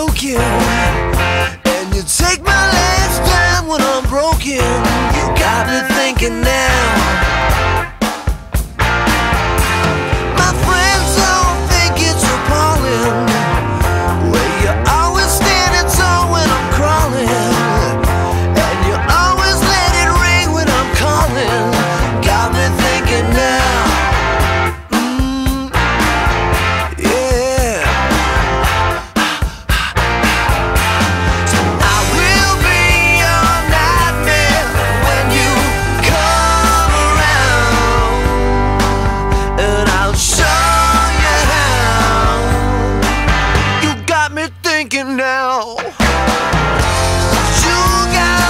joking, and you take my last time when I'm broken. You got me thinking now. My friends all think it's appalling, where you're always standing tall when I'm crawling, and you always let it ring when I'm calling. Got me thinking now. Thinking now, you got